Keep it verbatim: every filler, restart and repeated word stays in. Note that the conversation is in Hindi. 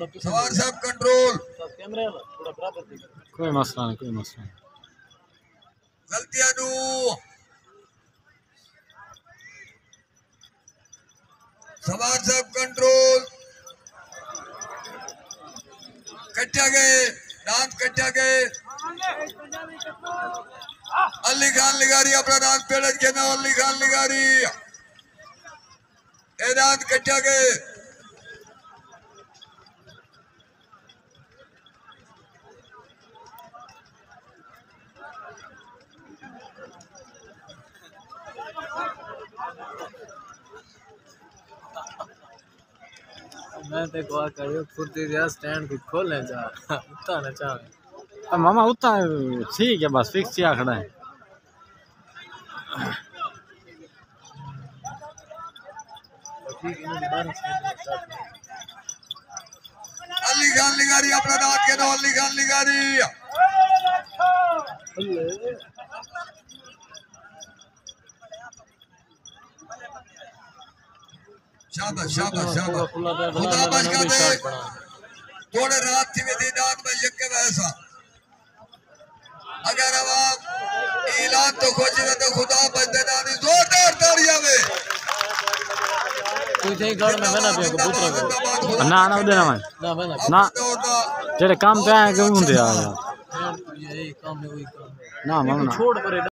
सवार साहब कंट्रोल। कोई मसला नहीं, कोई मसला नहीं। गलतियां नू सवार साहब कंट्रोल। कट्या गए, दांत कट्या गए। अली खान लिगारी अपना दांत पेड़ के ना, अली खान लिगारी ए दांत कट्या गए। मैं ते को करियो फुर्ती दिया स्टैंड को खोलने जा उतना न चाहे मामा उतना ठीक है, बस फिक्स किया खड़ा है। अली खान लिगारी अपना दांत के ना, अली खान लिगारी शाबाश शाबाश शाबाश। खुदा बचका दे थोड़े रात थी विधि दांत में यक्के वैसा। अगर अब आप ऐलान तो खोजी तो खुदा बचते दानी जोरदार तालियां में। कोई थे गाड़ में बना पे कबूतर ना ना उधर ना ना बना ना जेड़े काम पे आए क्यों होंदे आ यार यही काम है, वही काम ना मामा छोड़ परे।